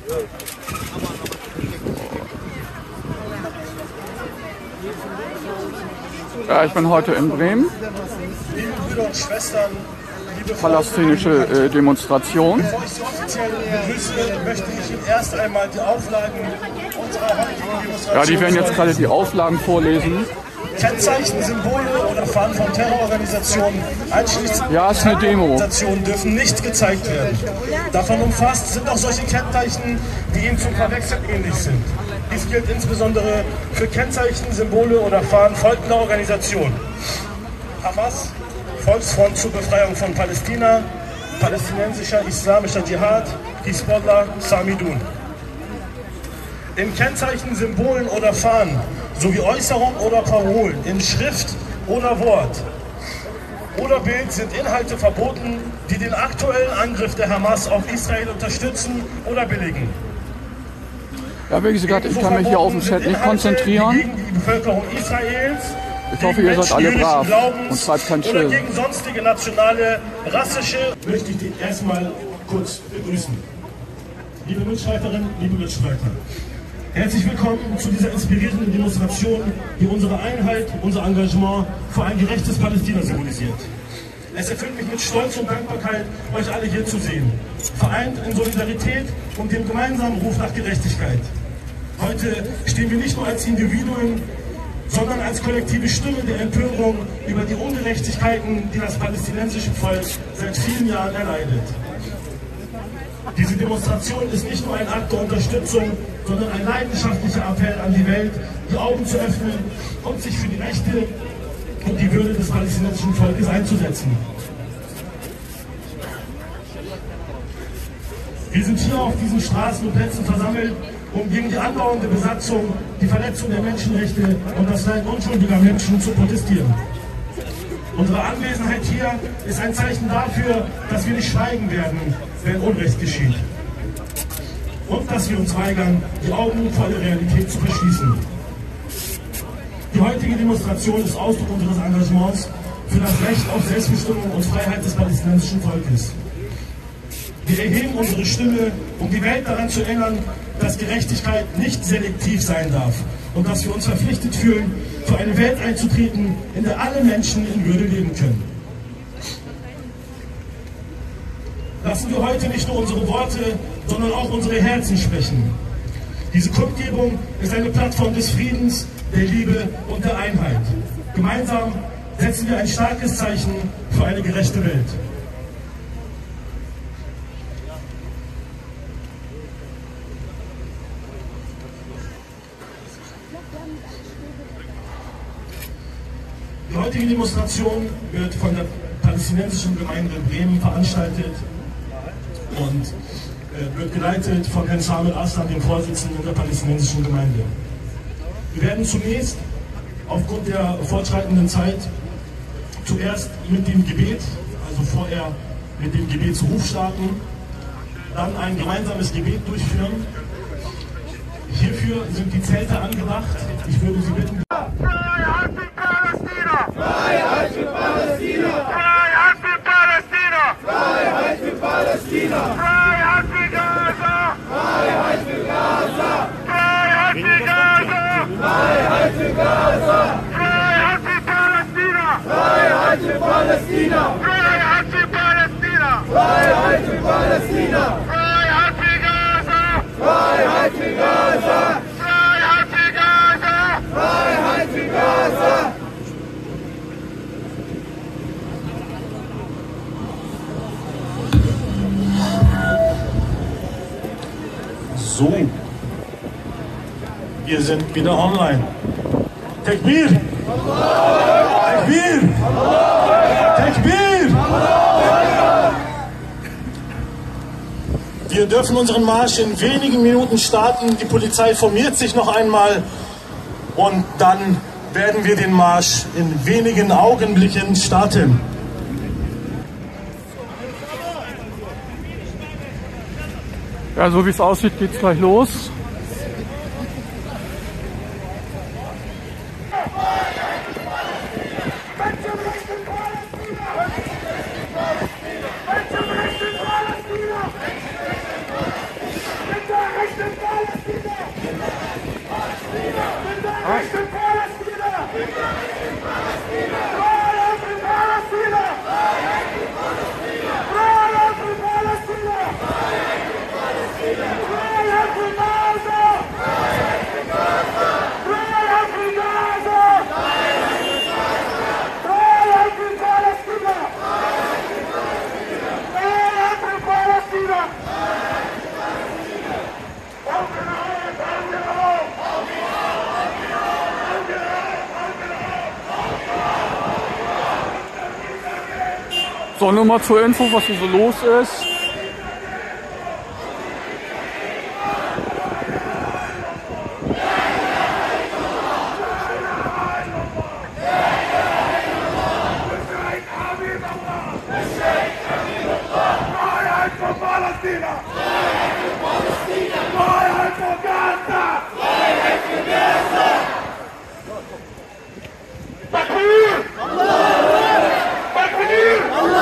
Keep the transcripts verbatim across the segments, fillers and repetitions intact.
Ja, ich bin heute in Bremen. Liebe Brüder und Schwestern, liebe Palästinische äh, Demonstration. Bevor ich Sie offiziell begrüße, möchte ich Ihnen erst einmal die Auflagen unserer heutigen Demonstration. Ja, die werden jetzt gerade die Auflagen vorlesen. Kennzeichen, Symbole oder Fahnen von Terrororganisationen, einschließlich Ja, ist eine Demo. Organisationen, dürfen nicht gezeigt werden. Davon umfasst sind auch solche Kennzeichen, die Ihnen zum Verwechseln ähnlich sind. Dies gilt insbesondere für Kennzeichen, Symbole oder Fahnen folgender Organisationen: Hamas, Volksfront zur Befreiung von Palästina, Palästinensischer Islamischer Dschihad, Hisbollah, Samidun. In Kennzeichen, Symbolen oder Fahnen sowie Äußerungen oder Parolen in Schrift oder Wort oder Bild sind Inhalte verboten, die den aktuellen Angriff der Hamas auf Israel unterstützen oder billigen. Ja, wie gesagt, ich kann mich hier auf dem Chat nicht konzentrieren. Gegen die Bevölkerung Israels, Ich hoffe, ihr seid alle brav und treibt keinen oder Schill. gegen sonstige nationale, rassische, möchte ich dich erstmal kurz begrüßen. Liebe Mitstreiterinnen, liebe Mitstreiter, herzlich willkommen zu dieser inspirierenden Demonstration, die unsere Einheit, unser Engagement für ein gerechtes Palästina symbolisiert. Es erfüllt mich mit Stolz und Dankbarkeit, euch alle hier zu sehen, vereint in Solidarität und dem gemeinsamen Ruf nach Gerechtigkeit. Heute stehen wir nicht nur als Individuen, sondern als kollektive Stimme der Empörung über die Ungerechtigkeiten, die das palästinensische Volk seit vielen Jahren erleidet. Diese Demonstration ist nicht nur ein Akt der Unterstützung, sondern ein leidenschaftlicher Appell an die Welt, die Augen zu öffnen und sich für die Rechte und die Würde des palästinensischen Volkes einzusetzen. Wir sind hier auf diesen Straßen und Plätzen versammelt, um gegen die andauernde Besatzung, die Verletzung der Menschenrechte und das Leid unschuldiger Menschen zu protestieren. Unsere Anwesenheit hier ist ein Zeichen dafür, dass wir nicht schweigen werden, wenn Unrecht geschieht. Und dass wir uns weigern, die Augen vor der Realität zu verschließen. Die heutige Demonstration ist Ausdruck unseres Engagements für das Recht auf Selbstbestimmung und Freiheit des palästinensischen Volkes. Wir erheben unsere Stimme, um die Welt daran zu erinnern, dass Gerechtigkeit nicht selektiv sein darf und dass wir uns verpflichtet fühlen, für eine Welt einzutreten, in der alle Menschen in Würde leben können. Lassen wir heute nicht nur unsere Worte, sondern auch unsere Herzen sprechen. Diese Kundgebung ist eine Plattform des Friedens, der Liebe und der Einheit. Gemeinsam setzen wir ein starkes Zeichen für eine gerechte Welt. Die heutige Demonstration wird von der palästinensischen Gemeinde in Bremen veranstaltet und äh, wird geleitet von Herrn Samir Aslan, dem Vorsitzenden der palästinensischen Gemeinde. Wir werden zunächst aufgrund der fortschreitenden Zeit zuerst mit dem Gebet, also vorher mit dem Gebetsruf starten, dann ein gemeinsames Gebet durchführen. Hierfür sind die Zelte angebracht. Ich würde Sie bitten. Freiheit für Palästina! Freiheit für Palästina! Freiheit für Palästina! Freiheit für Palästina! Freiheit für Gaza! Freiheit für Gaza! Freiheit für Gaza! Freiheit für Gaza! Freiheit für Palästina! Freiheit für Palästina! Freiheit für Palästina! Freiheit für Palästina! Freiheit für Gaza! Freiheit für Gaza! Freiheit für Gaza! Freiheit für Gaza! So, wir sind wieder online. Tekbir! Tekbir! Tekbir! Wir dürfen unseren Marsch in wenigen Minuten starten. Die Polizei formiert sich noch einmal und dann werden wir den Marsch in wenigen Augenblicken starten. Ja, so wie es aussieht, geht's gleich los. Menschenrechte So, nur mal zur Info, was hier so los ist. Freiheit für Palästina! Freiheit für Gaza! Freiheit für Gaza! Takbir! Takbir!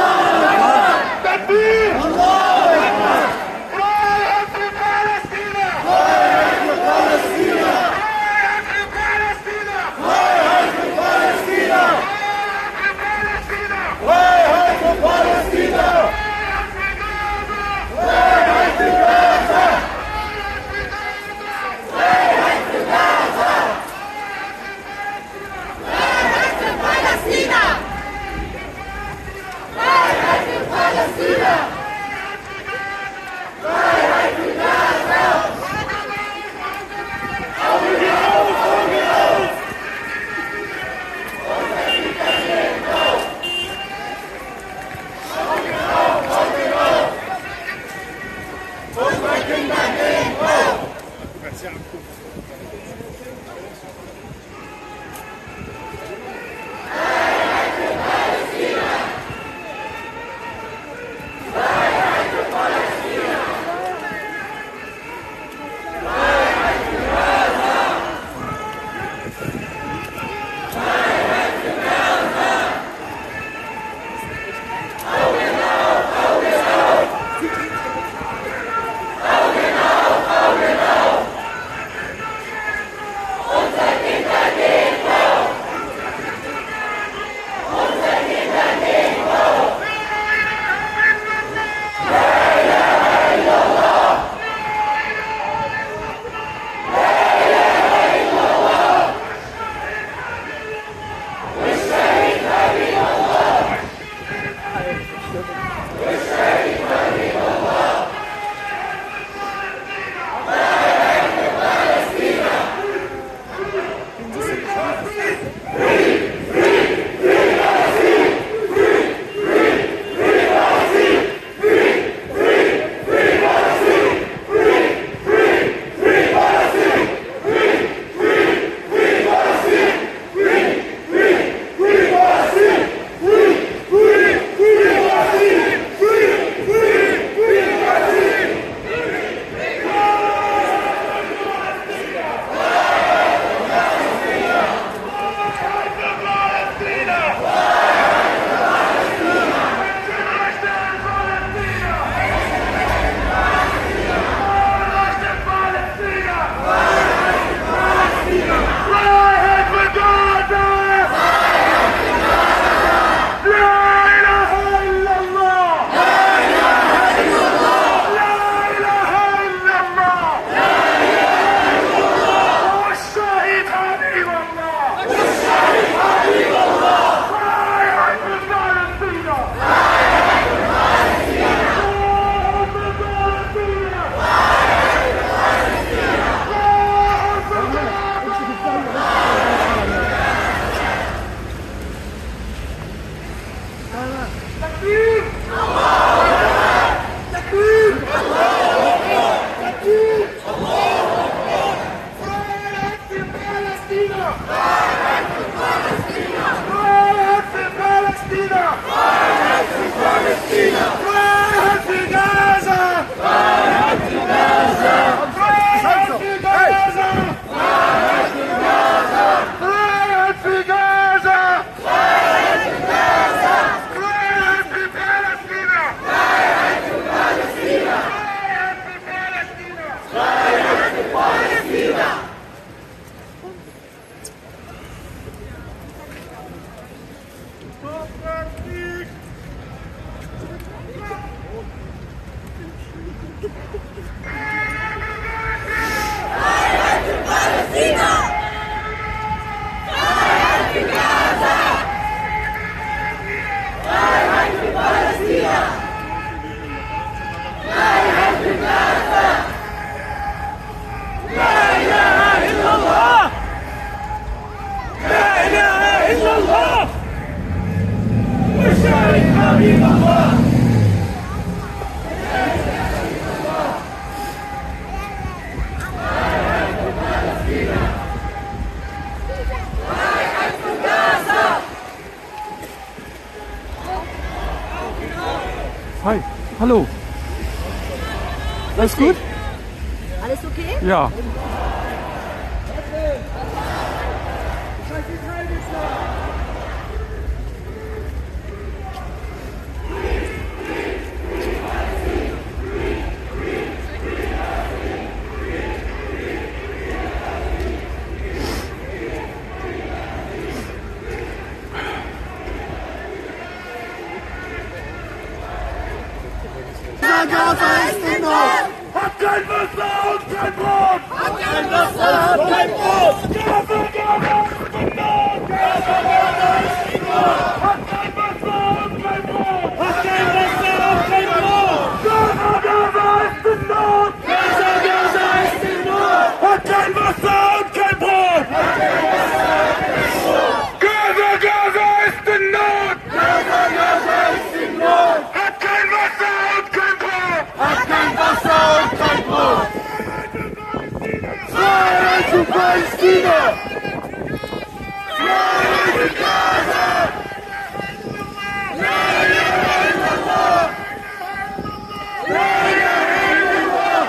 Takbir! Freiheit für Palästina! Freiheit für Palästina! Freiheit für Palästina! Freiheit für Palästina! Freiheit für Palästina! Freiheit für Palästina! Freiheit für Gaza! Freiheit für Gaza! Freiheit für Palästina! Freiheit für Palästina! Freiheit für Gaza! Augen auf, Augen auf! Unsere Kinder gehen hoch! hallo. Alles gut? Alles okay? Ja. Gaza ist in Not! Hat kein Wasser und kein Brot! Hat kein Wasser und kein Brot! Gaza, Gaza ist in Not! Gaza, Gaza ist in Not! Hat kein Wasser und kein Brot! Hat kein Wasser und kein Brot! Gaza, Gaza ist in Not! Gaza, Gaza ist in Not! Hat kein Wasser und kein Brot! Gaza, Gaza ist in Not! Gaza, Gaza ist in Not! Hat kein Wasser und kein Brot! Hat kein Wasser und kein Brot! Freiheit für Palästina! Freiheit für Gaza! La ilaha illallah! La ilaha illallah!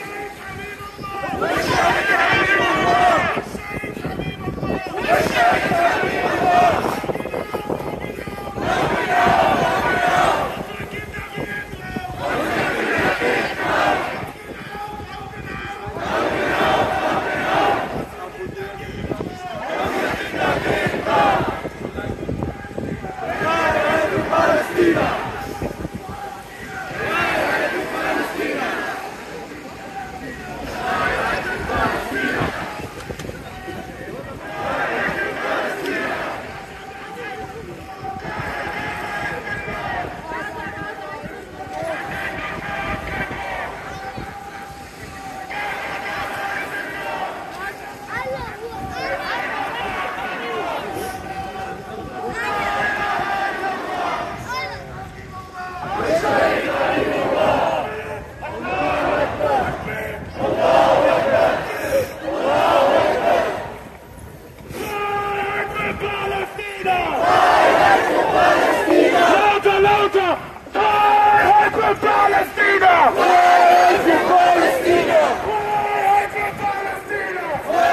Lauter, lauter! Freiheit für Palästina! Freiheit für Palästina! Freiheit für Palästina!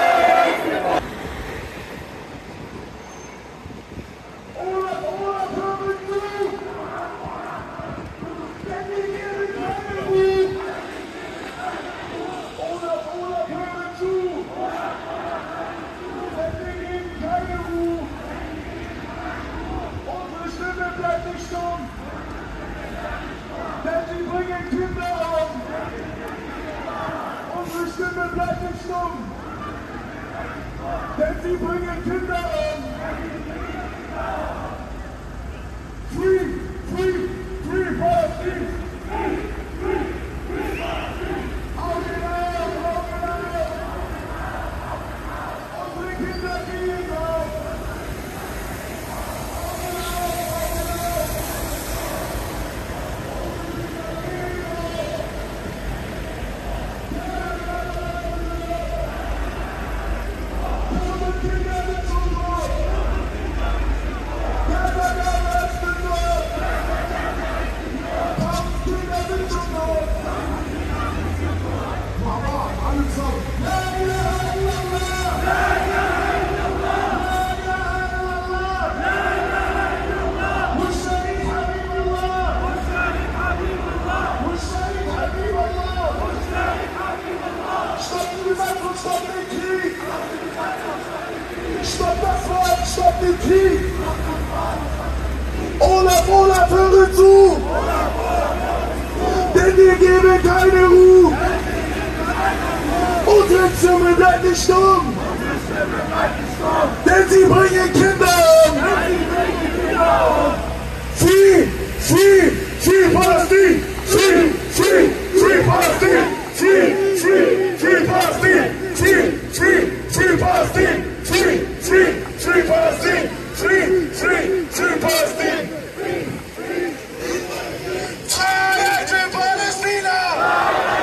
Unsere Stimme bleibt nicht stumm, denn sie bringen Kinder um. Unsere Stimme bleibt nicht stumm, denn sie bringen Kinder um. Free, free, free Palestine! Augen auf, Augen auf! Unsere Kinder gehen auf! Stopp das Volk, stopp den Krieg! Olaf, Olaf, höre zu! Denn wir geben keine Ruhe! Unsere Stimme bleibt nicht stumm! Denn sie bringen Kinder um! Free, free, free Palestine! Free, free, free Palestine! Free, free, free Palestine! Free, free, free Palestine! Free, free, free Palestine! Free, free, free Palestine! Freiheit für Palästina!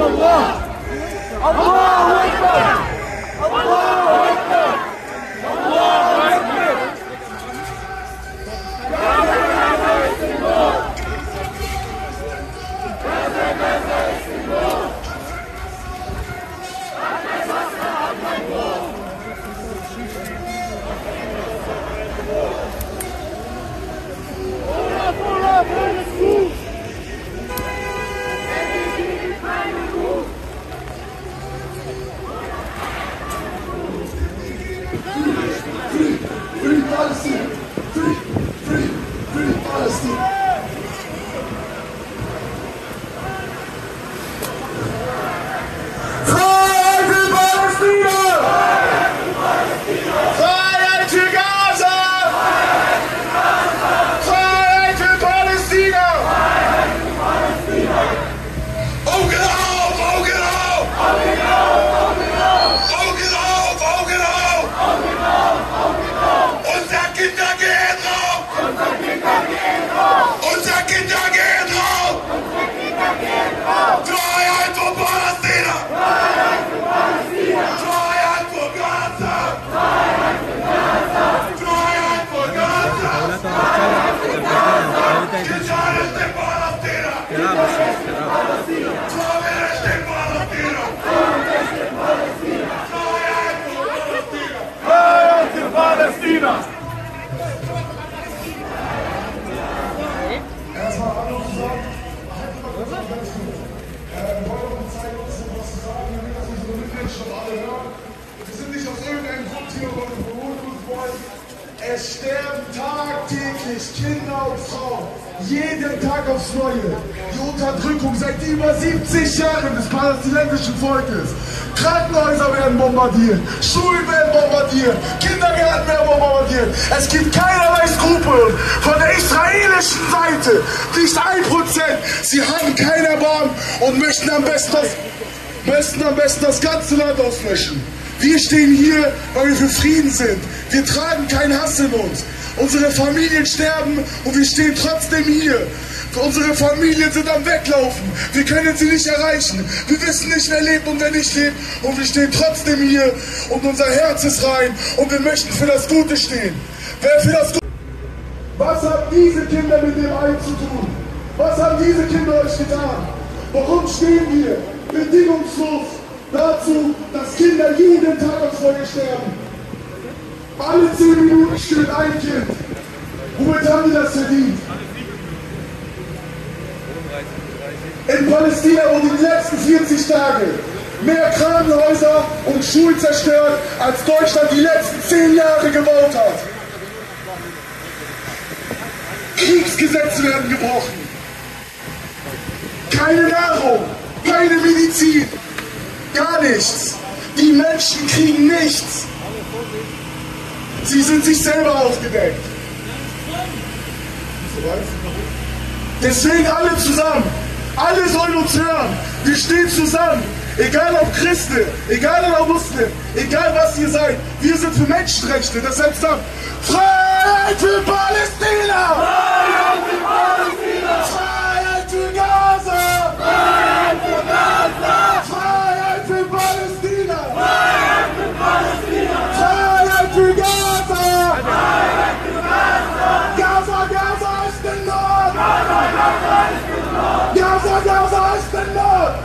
Es sterben tagtäglich Kinder und Frauen, jeden Tag aufs Neue. Die Unterdrückung seit über siebzig Jahren des palästinensischen Volkes. Krankenhäuser werden bombardiert, Schulen werden bombardiert, Kindergärten werden bombardiert. Es gibt keinerlei Skrupel von der israelischen Seite, nicht ein Prozent. Sie haben kein Erbarmen und möchten am besten das, möchten am besten das ganze Land auslöschen. Wir stehen hier, weil wir für Frieden sind. Wir tragen keinen Hass in uns. Unsere Familien sterben und wir stehen trotzdem hier. Unsere Familien sind am Weglaufen. Wir können sie nicht erreichen. Wir wissen nicht, wer lebt und wer nicht lebt. Und wir stehen trotzdem hier und unser Herz ist rein. Und wir möchten für das Gute stehen. Wer für das Gute... Was haben diese Kinder mit dem Ein zu tun? Was haben diese Kinder euch getan? Warum stehen wir bedingungslos dazu, dass Kinder jeden Tag aufs Neue sterben? Alle zehn Minuten stirbt ein Kind. Womit haben die das verdient? In Palästina wurden in den letzten vierzig Tagen mehr Krankenhäuser und Schulen zerstört, als Deutschland die letzten zehn Jahre gebaut hat. Kriegsgesetze werden gebrochen. Keine Nahrung, keine Medizin, gar nichts. Die Menschen kriegen nichts. Sie sind sich selber ausgedeckt. Deswegen alle zusammen. Alle sollen uns hören. Wir stehen zusammen. Egal ob Christen, egal ob Muslim, egal was ihr seid. Wir sind für Menschenrechte. Deshalb sagt Freiheit für Palästina! Freiheit für Palästina! Freiheit für Gaza! Freiheit für Gaza! Freiheit für Palästina! Freiheit für Palästina! Freiheit für Gaza! Freiheit für Gaza! Gaza, Gaza ist in Nord! Gaza, Gaza ist in Nord! Gaza, Gaza ist in Nord!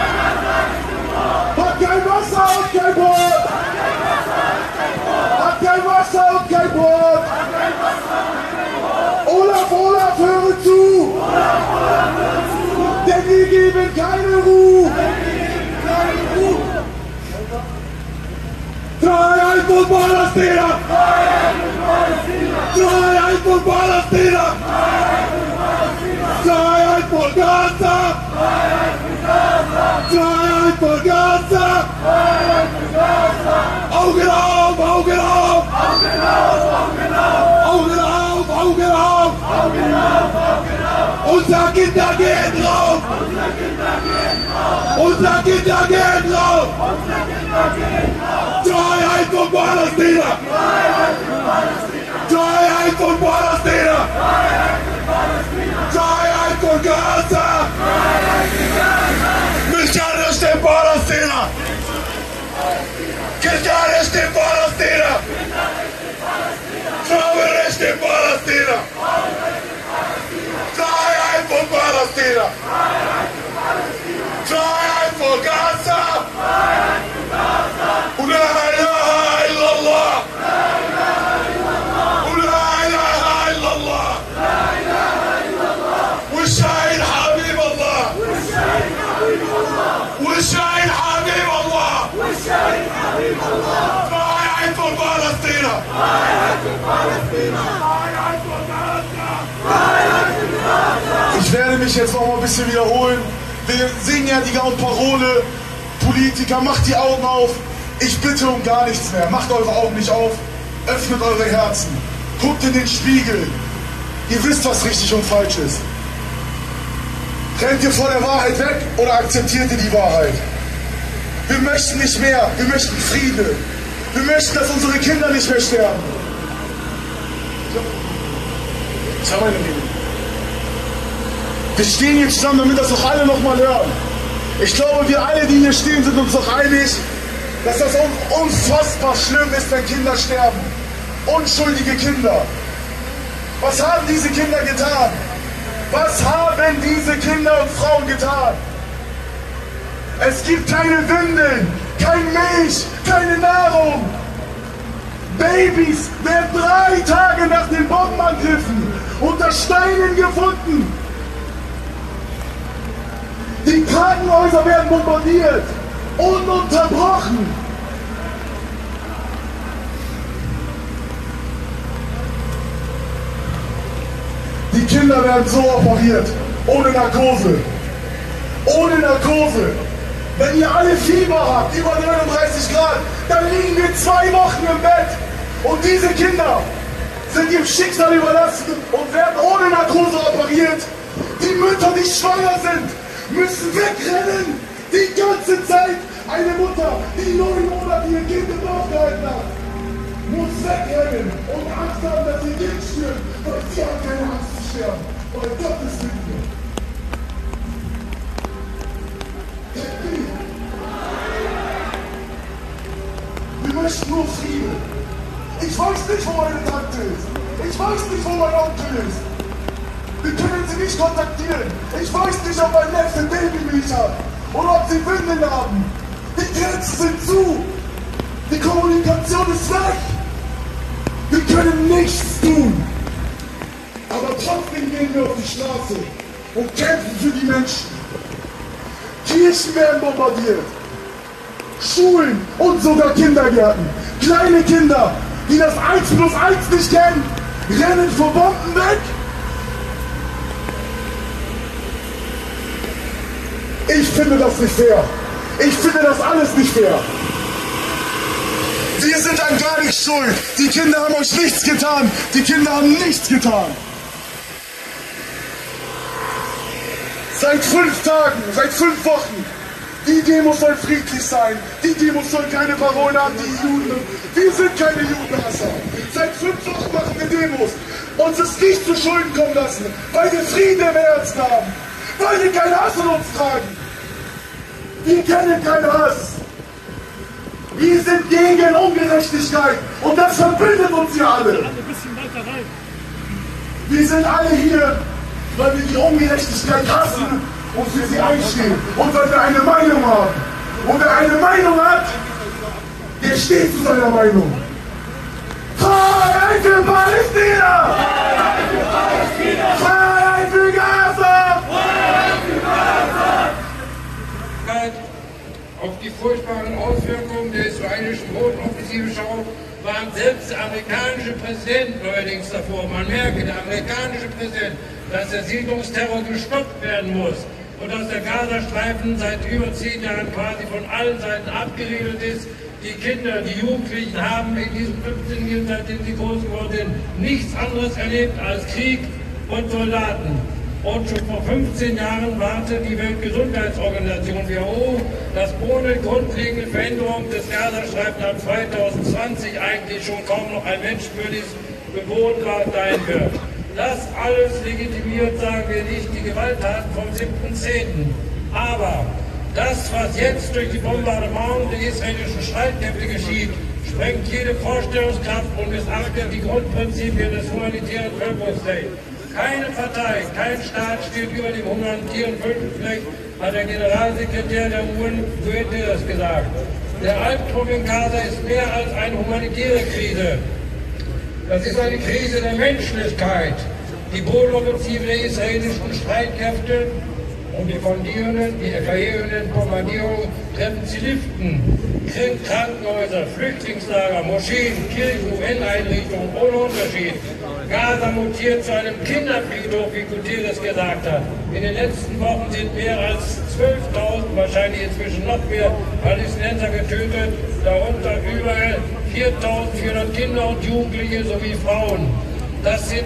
Hat kein Wasser und kein Brot! Hat kein Wasser und kein Brot! Olaf, Olaf, höre zu! Denn wir geben keine Ruhe! Freiheit von Palästina! Freiheit von Palästina! Freiheit von Gaza! Freiheit von Gaza! Augen auf, Augen auf! Augen auf, Augen auf! Unser Kinder gehen drauf! Unser Kinder gehen drauf! Freiheit von Palästina! Freiheit von Palästina! Freiheit von Gaza! Mich kann es in Palästina! Freiheit für Palästina! Freiheit für Gaza! Und la ilaha illallah! Und la ilaha illallah! والشهيد حبيب الله! والشهيد حبيب الله! Freiheit für Palästina! Ich werde mich jetzt noch mal ein bisschen wiederholen. Wir singen ja die Parole, Politiker, macht die Augen auf. Ich bitte um gar nichts mehr. Macht eure Augen nicht auf. Öffnet eure Herzen. Guckt in den Spiegel. Ihr wisst, was richtig und falsch ist. Rennt ihr vor der Wahrheit weg oder akzeptiert ihr die Wahrheit? Wir möchten nicht mehr. Wir möchten Friede. Wir möchten, dass unsere Kinder nicht mehr sterben. Ich habe eine Rede. Wir stehen hier zusammen, damit das auch alle noch mal hören. Ich glaube, wir alle, die hier stehen, sind uns doch einig, dass das unfassbar schlimm ist, wenn Kinder sterben. Unschuldige Kinder. Was haben diese Kinder getan? Was haben diese Kinder und Frauen getan? Es gibt keine Windeln, kein Milch, keine Nahrung. Babys werden drei Tage nach den Bombenangriffen unter Steinen gefunden. Die Krankenhäuser werden bombardiert, ununterbrochen. Die Kinder werden so operiert, ohne Narkose. Ohne Narkose. Wenn ihr alle Fieber habt, über neununddreißig Grad, dann liegen wir zwei Wochen im Bett. Und diese Kinder sind ihrem Schicksal überlassen und werden ohne Narkose operiert. Die Mütter, die schwanger sind, müssen wegrennen. Die ganze Zeit. Eine Mutter, die neun Monate ihr Kind im Bauch gehalten hat, muss wegrennen und Angst haben, dass ihr Kind stirbt, weil sie hat keine Angst zu sterben. Weil Gott ist mit mir. Wir möchten nur Frieden. Ich weiß nicht, wo meine Tante ist. Ich weiß nicht, wo mein Onkel ist. Wir können sie nicht kontaktieren. Ich weiß nicht, ob mein Neffe Babymilch hat oder ob sie Windeln haben. Die Grenzen sind zu. Die Kommunikation ist weg. Wir können nichts tun. Aber trotzdem gehen wir auf die Straße und kämpfen für die Menschen. Kirchen werden bombardiert. Schulen und sogar Kindergärten. Kleine Kinder, die das eins plus eins nicht kennen, rennen vor Bomben weg. Ich finde das nicht fair. Ich finde das alles nicht fair. Wir sind an gar nichts schuld. Die Kinder haben euch nichts getan. Die Kinder haben nichts getan. Seit fünf Tagen, seit fünf Wochen. Die Demo soll friedlich sein. Die Demo soll keine Parolen haben, die Juden. Wir sind keine Judenhasser. Seit fünf Wochen machen wir Demos. Uns ist nicht zu Schulden kommen lassen, weil wir Frieden im Herzen haben. Weil wir keinen Hass in uns tragen. Wir kennen keinen Hass. Wir sind gegen Ungerechtigkeit. Und das verbindet uns hier alle. Wir sind alle hier, weil wir die Ungerechtigkeit hassen und für sie einstehen. Und weil wir eine Meinung haben. Und wer eine Meinung hat, der steht zu seiner Meinung. Freiheit für Palästina! Freiheit für Palästina! Freiheit für Gaza! Freiheit für Gaza! Auf die furchtbaren Auswirkungen der israelischen Bodenoffensive schaut, waren selbst der amerikanische Präsident neuerdings davor. Man merke, der amerikanische Präsident, dass der Siedlungsterror gestoppt werden muss und dass der Gazastreifen seit über zehn Jahren quasi von allen Seiten abgeriegelt ist. Die Kinder, die Jugendlichen haben in diesen fünfzehn Jahren, seitdem sie groß geworden sind, nichts anderes erlebt als Krieg und Soldaten. Und schon vor fünfzehn Jahren warnte die Weltgesundheitsorganisation W H O, dass ohne grundlegende Veränderung des Gazastreifens ab zweitausendzwanzig eigentlich schon kaum noch ein menschenwürdiges bewohnbar sein wird. Das alles legitimiert, sagen wir nicht, die Gewalttaten vom siebten zehnten Aber das, was jetzt durch die Bombardement der israelischen Streitkräfte geschieht, sprengt jede Vorstellungskraft und missachtet die Grundprinzipien des humanitären Völkerrechts. Keine Partei, kein Staat steht über dem humanitären Völkerrecht, hat der Generalsekretär der U N Guterres gesagt. Der Albtraum in Gaza ist mehr als eine humanitäre Krise. Das ist eine Krise der Menschlichkeit. Die Bodenoffensive der israelischen Streitkräfte und die fondierenden, die verheerenden Bombardierungen treffen Zivilisten, Krankenhäuser, Flüchtlingslager, Moscheen, Kirchen, U N-Einrichtungen ohne Unterschied. Gaza mutiert zu einem Kinderfriedhof, wie Guterres gesagt hat. In den letzten Wochen sind mehr als zwölftausend, wahrscheinlich inzwischen noch mehr, Palästinenser getötet, darunter überall viertausendvierhundert Kinder und Jugendliche sowie Frauen. Das sind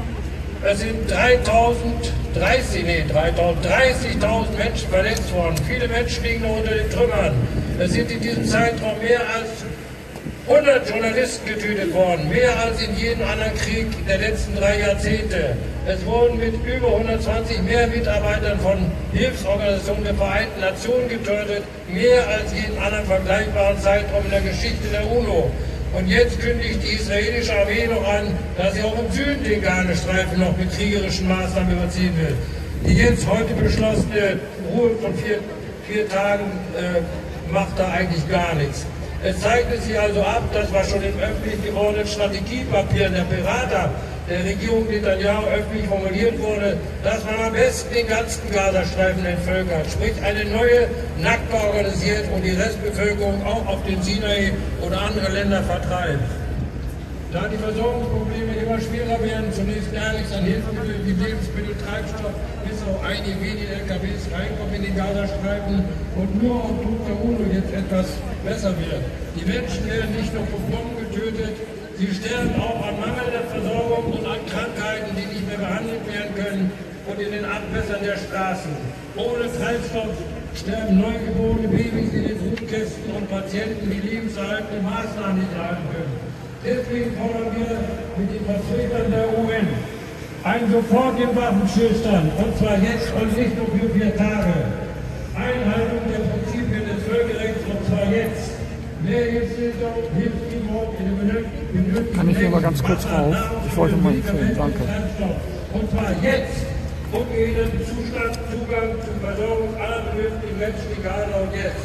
Es sind dreitausend, dreißig, nee, dreitausend, dreißigtausend Menschen verletzt worden. Viele Menschen liegen noch unter den Trümmern. Es sind in diesem Zeitraum mehr als hundert Journalisten getötet worden, mehr als in jedem anderen Krieg der letzten drei Jahrzehnte. Es wurden mit über hundertzwanzig mehr Mitarbeitern von Hilfsorganisationen der Vereinten Nationen getötet, mehr als jeden anderen vergleichbaren Zeitraum in der Geschichte der UNO. Und jetzt kündigt die israelische Armee noch an, dass sie auch im Süden den Gazastreifen noch mit kriegerischen Maßnahmen überziehen will. Die jetzt heute beschlossene Ruhe von vier, vier Tagen äh, macht da eigentlich gar nichts. Es zeichnet sich also ab, das war schon im öffentlich gewordenen Strategiepapier der Berater der Regierung Netanyahu öffentlich formuliert wurde, dass man am besten den ganzen Gazastreifen entvölkert, sprich eine neue Nakba organisiert und die Restbevölkerung auch auf den Sinai oder andere Länder vertreibt. Da die Versorgungsprobleme immer schwerer werden, zunächst gar nichts an Hilfsmitteln wie Lebensmittel, Treibstoff, bis auf einige wenige L K Ws reinkommen in den Gazastreifen und nur auf Druck der UNO jetzt etwas besser wird. Die Menschen werden nicht nur von Bomben getötet, sie sterben auch an mangelnder Versorgung und an Krankheiten, die nicht mehr behandelt werden können und in den Abwässern der Straßen. Ohne Treibstoff sterben neugeborene Babys in den Brutkästen und Patienten, die lebenserhaltende Maßnahmen nicht erhalten können. Deswegen fordern wir mit den Vertretern der U N einen sofortigen Waffenstillstand, und zwar jetzt und nicht nur für vier Tage. Einhaltung der Prinzipien des Völkerrechts, und zwar jetzt. Mehr Hilfsmittel, Hilfsmittel in den benötigten. Kann ich hier mal ganz kurz raus? Ich wollte mal filmen, danke. Und zwar jetzt. Umgehenden Zustand, Zugang zur Versorgung aller benötigten Menschen, egal auch jetzt.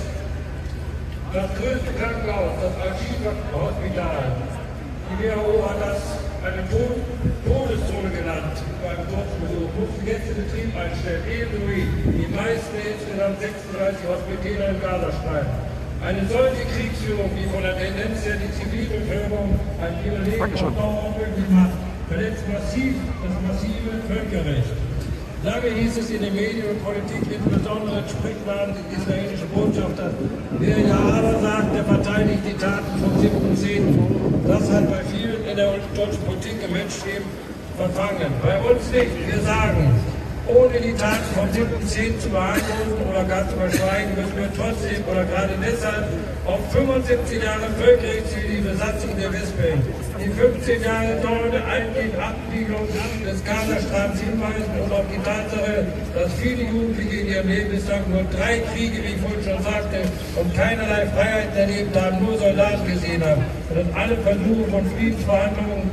Das größte Krankenhaus, das Al-Shifa-Hospital, die W H O hat das eine Tod Todeszone genannt beim Kurzbesuch, mussten jetzt den Betrieb einstellen, ebenso wie die meisten insgesamt sechsunddreißig Hospitäler im Gazastreifen. Eine solche Kriegsführung, die von der Tendenz her die Zivilbevölkerung ein Privileg auf Dauer unmöglich macht, verletzt massiv das massive Völkerrecht. Lange hieß es in den Medien und Politik, insbesondere spricht man die israelische Botschafter, wer ja aber sagt, der verteidigt die Taten vom siebten zehnten Das hat bei vielen in der deutschen Politik im Menschenleben verfangen. Bei uns nicht. Wir sagen, ohne die Taten vom siebten zehnten zu behandeln oder gar zu verschweigen, müssen wir trotzdem oder gerade deshalb auf fünfundsiebzig Jahre völkerrechtswidrige Besatzung der Westbank, die fünfzehn Jahre dauernde eingehende Abwiegelung des Gazastreifens hinweisen und auf die Tatsache, dass viele Jugendliche in ihrem Leben bislang nur drei Kriege, wie ich vorhin schon sagte, und keinerlei Freiheiten erlebt haben, nur Soldaten gesehen haben und dass alle Versuche von Friedensverhandlungen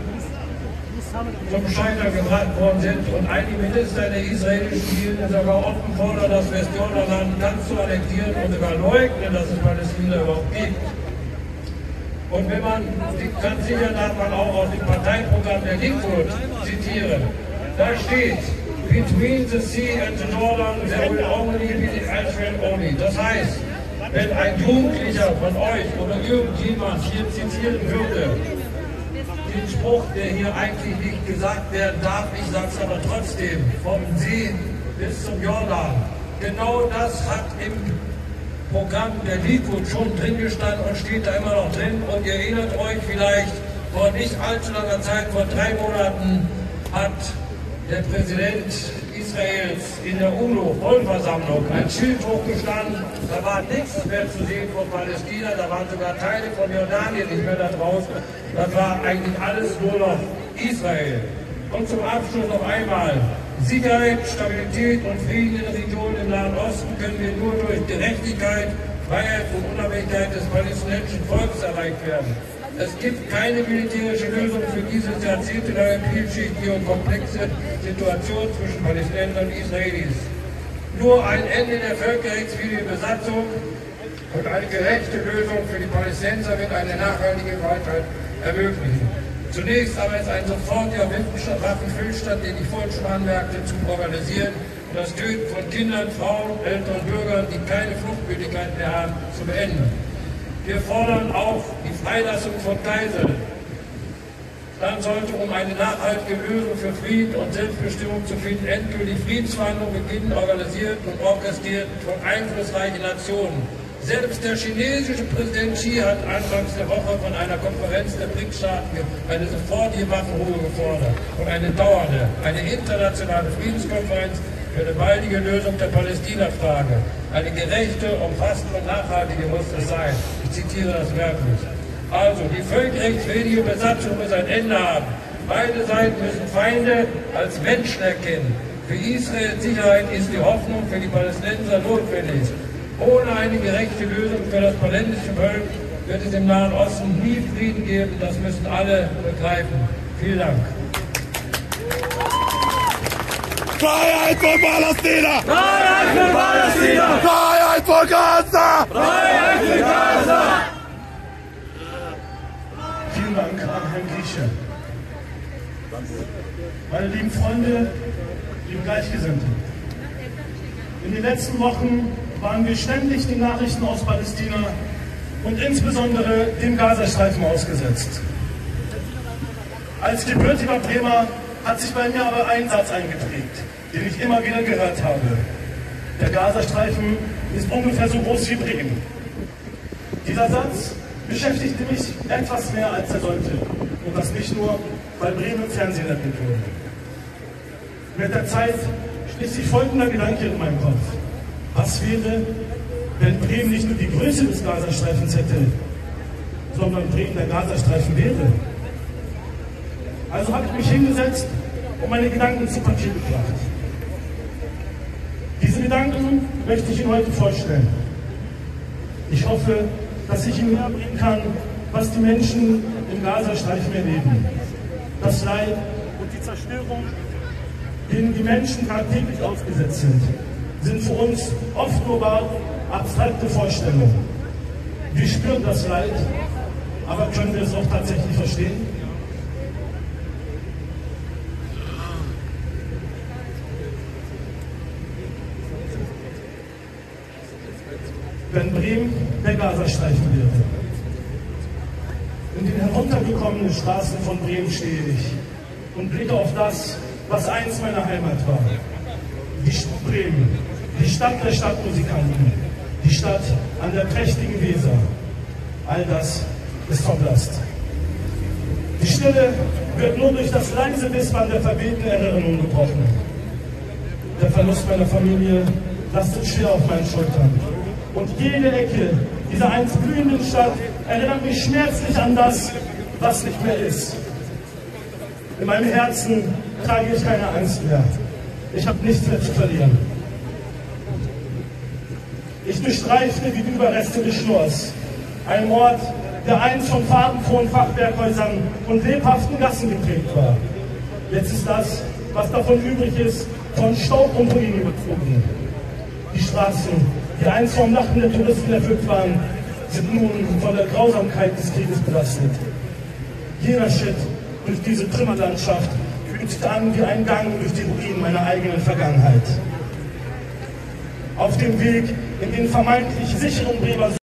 zum Scheitern gebracht worden sind und einige Minister der israelischen Regierung sogar offen fordern, das Westjordanland ganz zu annektieren und sogar leugnen, dass es Palästina überhaupt gibt. Und wenn man, ganz sicher darf man auch aus dem Parteiprogramm der Likud zitieren, da steht, between the sea and the Jordan there will only be the Israel only. Das heißt, wenn ein Jugendlicher von euch oder irgendjemand hier zitieren würde, den Spruch, der hier eigentlich nicht gesagt werden darf, ich sage es aber trotzdem, vom See bis zum Jordan. Genau das hat im Programm der Likud schon drin gestanden und steht da immer noch drin. Und ihr erinnert euch vielleicht, vor nicht allzu langer Zeit, vor drei Monaten, hat der Präsident Israels in der UNO-Vollversammlung ein Schild hochgestanden. Da war nichts mehr zu sehen von Palästina, da waren sogar Teile von Jordanien nicht mehr da draußen. Das war eigentlich alles nur noch Israel. Und zum Abschluss noch einmal: Sicherheit, Stabilität und Frieden in der Region im Nahen Osten können wir nur durch Gerechtigkeit, Freiheit und Unabhängigkeit des palästinensischen Volkes erreicht werden. Es gibt keine militärische Lösung für diese jahrzehntelange vielschichtige und komplexe Situation zwischen Palästinensern und Israelis. Nur ein Ende der völkerrechtswidrigen Besatzung und eine gerechte Lösung für die Palästinenser wird eine nachhaltige Freiheit ermöglichen. Zunächst aber ist ein sofortiger Waffenstillstand, den ich vorhin schon anmerkte, zu organisieren und das Töten von Kindern, Frauen, älteren Bürgern, die keine Fluchtmöglichkeit mehr haben, zu beenden. Wir fordern auch die Freilassung von Geiseln. Dann sollte, um eine nachhaltige Lösung für Frieden und Selbstbestimmung zu finden, endgültig Friedensverhandlungen beginnen, organisiert und orchestriert von einflussreichen Nationen. Selbst der chinesische Präsident Xi hat anfangs der Woche von einer Konferenz der BRICS-Staaten eine sofortige Waffenruhe gefordert und eine dauernde, eine internationale Friedenskonferenz für eine baldige Lösung der Palästina-Frage. Eine gerechte, umfassende und nachhaltige muss es sein. Ich zitiere das wörtlich. Also, die völkerrechtswidrige Besatzung muss ein Ende haben. Beide Seiten müssen Feinde als Menschen erkennen. Für Israels Sicherheit ist die Hoffnung für die Palästinenser notwendig. Ohne eine gerechte Lösung für das palästinensische Volk wird es im Nahen Osten nie Frieden geben. Das müssen alle begreifen. Vielen Dank. Freiheit für Palästina! Freiheit für Palästina! Freiheit für Gaza! Freiheit für Gaza! Vielen Dank an Herrn Grieche. Meine lieben Freunde, liebe Gleichgesinnte, in den letzten Wochen waren wir ständig den Nachrichten aus Palästina und insbesondere dem Gazastreifen ausgesetzt. Als gebürtiger Bremer hat sich bei mir aber ein Satz eingeprägt, den ich immer wieder gehört habe. Der Gazastreifen ist ungefähr so groß wie Bremen. Dieser Satz beschäftigte mich etwas mehr als er sollte. Und das nicht nur, weil Bremen im Fernsehen erwähnt wurde. Mit der Zeit schließt sich folgender Gedanke in meinem Kopf. Was wäre, wenn Bremen nicht nur die Größe des Gazastreifens hätte, sondern Bremen der Gazastreifen wäre? Also habe ich mich hingesetzt und meine Gedanken zu Papier gebracht. Diese Gedanken möchte ich Ihnen heute vorstellen. Ich hoffe, dass ich Ihnen nahebringen kann, was die Menschen im Gazastreifen erleben. Das Leid und die Zerstörung, denen die Menschen tagtäglich ausgesetzt sind, sind für uns oft nur abstrakte Vorstellungen. Wir spüren das Leid, aber können wir es auch tatsächlich verstehen? Wenn Bremen der Gazastreifen wäre. In den heruntergekommenen Straßen von Bremen stehe ich und blicke auf das, was einst meine Heimat war. Die Stadt Bremen, die Stadt der Stadtmusikanten, die Stadt an der prächtigen Weser. All das ist verblasst. Die Stille wird nur durch das leise Wispern der verwehten Erinnerung gebrochen. Der Verlust meiner Familie lastet schwer auf meinen Schultern. Und jede Ecke dieser einst blühenden Stadt erinnert mich schmerzlich an das, was nicht mehr ist. In meinem Herzen trage ich keine Angst mehr. Ich habe nichts mehr zu verlieren. Ich durchstreife die Überreste des Schnorrs. Ein Ort, der einst von farbenfrohen Fachwerkhäusern und lebhaften Gassen geprägt war. Jetzt ist das, was davon übrig ist, von Staub und Ruinen überzogen. Die Straßen, die einst vom Lachen der Touristen erfüllt waren, sind nun von der Grausamkeit des Krieges belastet. Jeder Schritt durch diese Trümmerlandschaft fühlt sich an wie ein Gang durch die Ruinen meiner eigenen Vergangenheit. Auf dem Weg in den vermeintlich sicheren Bremer